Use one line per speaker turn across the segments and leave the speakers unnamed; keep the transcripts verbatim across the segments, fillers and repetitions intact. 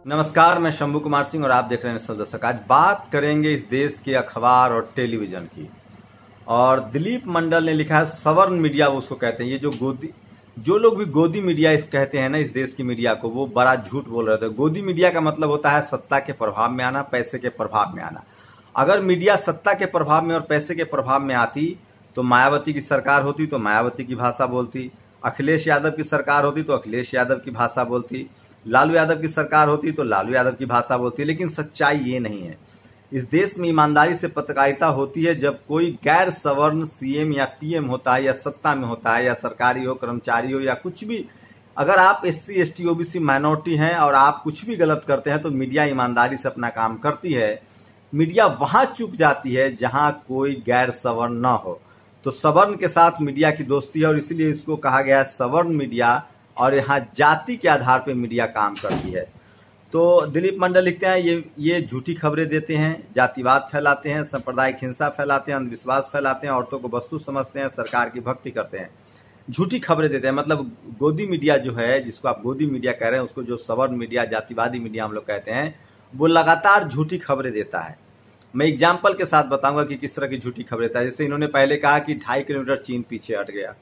नमस्कार, मैं शंभू कुमार सिंह और आप देख रहे हैं नेशनल दस्तक। आज बात करेंगे इस देश के अखबार और टेलीविजन की। और दिलीप मंडल ने लिखा है सवर्ण मीडिया, वो उसको कहते हैं। ये जो गोदी जो लोग भी गोदी मीडिया इस कहते हैं ना इस देश की मीडिया को, वो बड़ा झूठ बोल रहे थे। गोदी मीडिया का मतलब होता है सत्ता के प्रभाव में आना, पैसे के प्रभाव में आना। अगर मीडिया सत्ता के प्रभाव में और पैसे के प्रभाव में आती तो मायावती की सरकार होती तो मायावती की भाषा बोलती, अखिलेश यादव की सरकार होती तो अखिलेश यादव की भाषा बोलती, लालू यादव की सरकार होती तो लालू यादव की भाषा बोलती। लेकिन सच्चाई ये नहीं है। इस देश में ईमानदारी से पत्रकारिता होती है जब कोई गैर सवर्ण सीएम या पीएम होता है या सत्ता में होता है या सरकारी हो, कर्मचारी हो या कुछ भी। अगर आप एससी एसटी ओबीसी माइनॉरिटी हैं और आप कुछ भी गलत करते हैं तो मीडिया ईमानदारी से अपना काम करती है। मीडिया वहां चूक जाती है जहां कोई गैर सवर्ण न हो। तो सवर्ण के साथ मीडिया की दोस्ती है और इसीलिए इसको कहा गया है सवर्ण मीडिया, और यहाँ जाति के आधार पर मीडिया काम करती है। तो दिलीप मंडल लिखते हैं ये ये झूठी खबरें देते हैं, जातिवाद फैलाते हैं, सांप्रदायिक हिंसा फैलाते हैं, अंधविश्वास फैलाते हैं, औरतों को वस्तु समझते हैं, सरकार की भक्ति करते हैं, झूठी खबरें देते हैं। मतलब गोदी मीडिया जो है, जिसको आप गोदी मीडिया कह रहे हैं, उसको जो सवर्ण मीडिया, जातिवादी मीडिया हम लोग कहते हैं, वो लगातार झूठी खबरें देता है। मैं एग्जाम्पल के साथ बताऊंगा कि किस तरह की झूठी खबरें देता है। जैसे इन्होंने पहले कहा कि ढाई किलोमीटर चीन पीछे हट गया,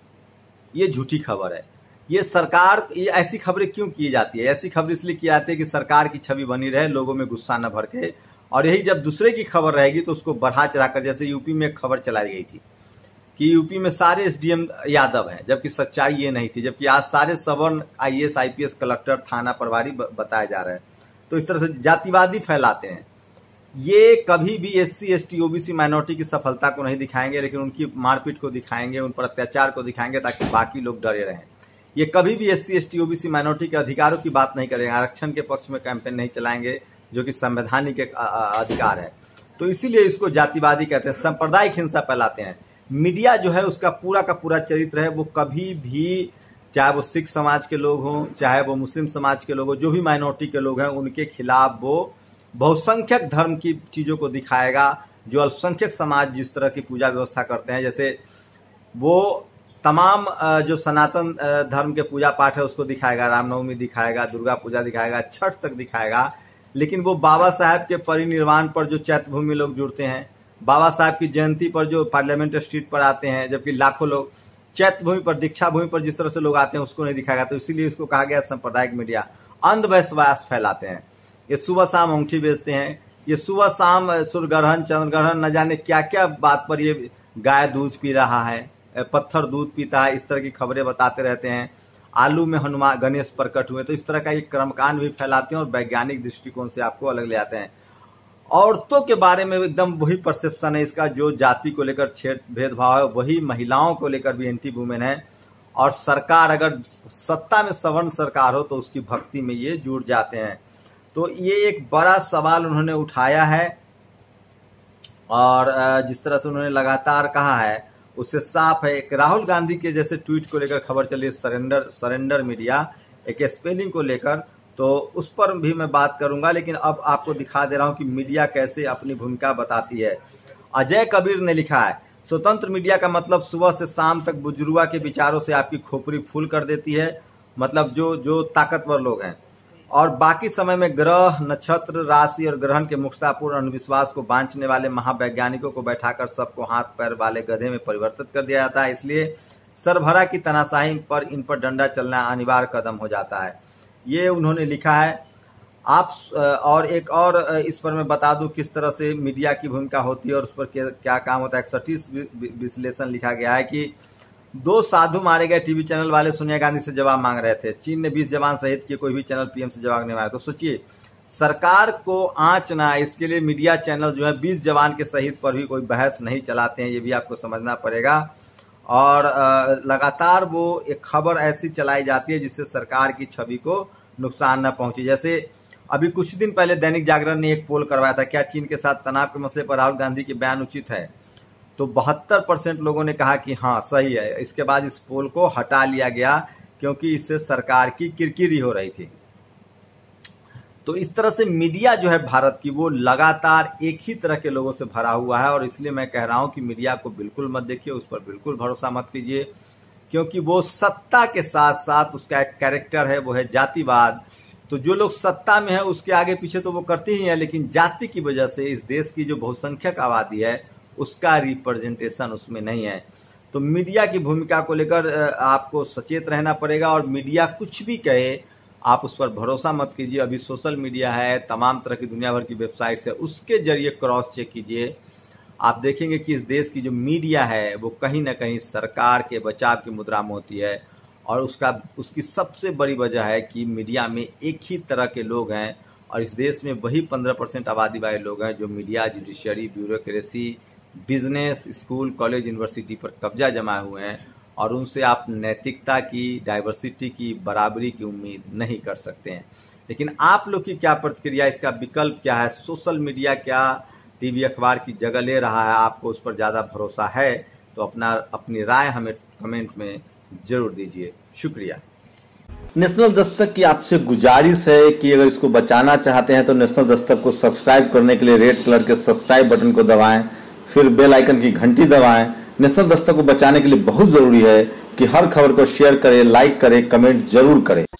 ये झूठी खबर है। ये सरकार, ये ऐसी खबरें क्यों की जाती है? ऐसी खबर इसलिए की जाती है कि सरकार की छवि बनी रहे, लोगों में गुस्सा न भर के। और यही जब दूसरे की खबर रहेगी तो उसको बढ़ा चढ़ाकर, जैसे यूपी में एक खबर चलाई गई थी कि यूपी में सारे एसडीएम यादव हैं, जबकि सच्चाई ये नहीं थी। जबकि आज सारे सवर्ण आईएएस आईपीएस कलेक्टर थाना प्रभारी बताए जा रहे हैं। तो इस तरह से जातिवादी फैलाते हैं। ये कभी भी एससी एसटी ओबीसी माइनॉरिटी की सफलता को नहीं दिखाएंगे, लेकिन उनकी मारपीट को दिखाएंगे, उन पर अत्याचार को दिखाएंगे ताकि बाकी लोग डरे रहें। ये कभी भी एससी एसटी ओबीसी माइनॉरिटी के अधिकारों की बात नहीं करेंगे, आरक्षण के पक्ष में कैंपेन नहीं चलाएंगे, जो कि संवैधानिक एक अधिकार है। तो इसीलिए इसको जातिवादी कहते हैं। सांप्रदायिक हिंसा फैलाते हैं। मीडिया जो है उसका पूरा का पूरा चरित्र है, वो कभी भी, चाहे वो सिख समाज के लोग हों, चाहे वो मुस्लिम समाज के लोग हों, जो भी माइनॉरिटी के लोग हैं, उनके खिलाफ वो बहुसंख्यक धर्म की चीजों को दिखाएगा। जो अल्पसंख्यक समाज जिस तरह की पूजा व्यवस्था करते हैं, जैसे वो तमाम जो सनातन धर्म के पूजा पाठ है उसको दिखाएगा, रामनवमी दिखाएगा, दुर्गा पूजा दिखाएगा, छठ तक दिखाएगा। लेकिन वो बाबा साहब के परिनिर्वाण पर जो चैत्य भूमि लोग जुड़ते हैं, बाबा साहब की जयंती पर जो पार्लियामेंट स्ट्रीट पर आते हैं, जबकि लाखों लोग चैत्य भूमि पर, दीक्षा भूमि पर जिस तरह से लोग आते हैं उसको नहीं दिखाएगा। तो इसीलिए इसको कहा गया सांप्रदायिक मीडिया। अंधविश्वास फैलाते हैं। ये सुबह शाम अंगूठी बेचते हैं, ये सुबह शाम सूर्य ग्रहण, चंद्र ग्रहण, न जाने क्या क्या बात पर ये गाय दूध पी रहा है, पत्थर दूध पीता है, इस तरह की खबरें बताते रहते हैं। आलू में हनुमान गणेश प्रकट हुए, तो इस तरह का एक कर्मकांड भी फैलाते हैं और वैज्ञानिक दृष्टिकोण से आपको अलग ले आते हैं। औरतों के बारे में एकदम वही परसेप्शन है इसका, जो जाति को लेकर छेड़ भेदभाव है, वही महिलाओं को लेकर भी एंटी वुमेन है। और सरकार, अगर सत्ता में सवर्ण सरकार हो तो उसकी भक्ति में ये जुड़ जाते हैं। तो ये एक बड़ा सवाल उन्होंने उठाया है। और जिस तरह से उन्होंने लगातार कहा है उससे साफ है। एक राहुल गांधी के जैसे ट्वीट को लेकर खबर चली, सरेंडर सरेंडर मीडिया, एक स्पेलिंग को लेकर, तो उस पर भी मैं बात करूंगा। लेकिन अब आपको दिखा दे रहा हूं कि मीडिया कैसे अपनी भूमिका बताती है। अजय कबीर ने लिखा है, स्वतंत्र मीडिया का मतलब सुबह से शाम तक बुजुर्गा के विचारों से आपकी खोपड़ी फूल कर देती है। मतलब जो जो ताकतवर लोग हैं, और बाकी समय में ग्रह, नक्षत्र, राशि और ग्रहण के मुक्तापूर्ण अंधविश्वास को बांचने वाले महावैज्ञानिकों को बैठाकर सबको हाथ पैर वाले गधे में परिवर्तित कर दिया जाता है। इसलिए सरभरा की तनाशाही पर इन पर डंडा चलना अनिवार्य कदम हो जाता है। ये उन्होंने लिखा है। आप और एक और इस पर मैं बता दूं किस तरह से मीडिया की भूमिका होती है और उस पर क्या काम होता है। एक सटीक विश्लेषण लिखा गया है कि दो साधु मारे गए, टीवी चैनल वाले सोनिया गांधी से जवाब मांग रहे थे। चीन ने बीस जवान शहीद किए, कोई भी चैनल पीएम से जवाब नहीं मांगा। तो सोचिए, सरकार को आंच ना, इसके लिए मीडिया चैनल जो है बीस जवान के शहीद पर भी कोई बहस नहीं चलाते हैं। ये भी आपको समझना पड़ेगा। और लगातार वो एक खबर ऐसी चलाई जाती है जिससे सरकार की छवि को नुकसान न पहुंचे। जैसे अभी कुछ दिन पहले दैनिक जागरण ने एक पोल करवाया था, क्या चीन के साथ तनाव के मसले पर राहुल गांधी के बयान उचित है? तो बहत्तर परसेंट लोगों ने कहा कि हाँ सही है। इसके बाद इस पोल को हटा लिया गया क्योंकि इससे सरकार की किरकिरी हो रही थी। तो इस तरह से मीडिया जो है भारत की, वो लगातार एक ही तरह के लोगों से भरा हुआ है। और इसलिए मैं कह रहा हूं कि मीडिया को बिल्कुल मत देखिए, उस पर बिल्कुल भरोसा मत कीजिए, क्योंकि वो सत्ता के साथ साथ उसका एक कैरेक्टर है, वो है जातिवाद। तो जो लोग सत्ता में है उसके आगे पीछे तो वो करते ही हैं, लेकिन जाति की वजह से इस देश की जो बहुसंख्यक आबादी है उसका रिप्रेजेंटेशन उसमें नहीं है। तो मीडिया की भूमिका को लेकर आपको सचेत रहना पड़ेगा, और मीडिया कुछ भी कहे आप उस पर भरोसा मत कीजिए। अभी सोशल मीडिया है, तमाम तरह की दुनिया भर की वेबसाइट्स है, उसके जरिए क्रॉस चेक कीजिए। आप देखेंगे कि इस देश की जो मीडिया है वो कहीं ना कहीं सरकार के बचाव की मुद्रा में होती है, और उसका उसकी सबसे बड़ी वजह है कि मीडिया में एक ही तरह के लोग हैं, और इस देश में वही पंद्रह परसेंट आबादी वाले लोग हैं जो media, judiciary, bureaucracy, business, school, college, university पर कब्जा जमाए हुए हैं, और उनसे आप नैतिकता की, डाइवर्सिटी की, बराबरी की उम्मीद नहीं कर सकते हैं। लेकिन आप लोग की क्या प्रतिक्रिया, इसका विकल्प क्या है? सोशल मीडिया क्या टीवी अखबार की जगह ले रहा है? आपको उस पर ज़्यादा भरोसा है तो अपना अपनी राय हमें कमेंट में जरूर दीजिए। शुक्रिया।
नेशनल दस्तक की आपसे गुजारिश है कि अगर इसको बचाना चाहते हैं तो नेशनल दस्तक को सब्सक्राइब करने के लिए रेड कलर के सब्सक्राइब बटन को दबाएं, फिर बेल आइकन की घंटी दबाएं। नेशनल दस्तक को बचाने के लिए बहुत जरूरी है कि हर खबर को शेयर करें, लाइक करें, कमेंट जरूर करें।